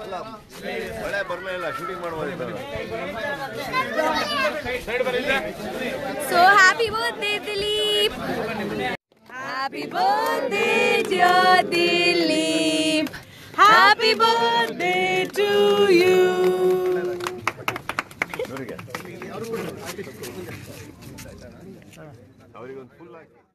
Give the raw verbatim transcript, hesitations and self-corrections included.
ಮಳೆ ಬರಲೇ ಇಲ್ಲ ಶೂಟಿಂಗ್ ಮಾಡಬಹುದು. So happy birthday Dilip. Happy birthday dear Dilip. Happy birthday to you. ಅವರಿಗೊಂದು ಫುಲ್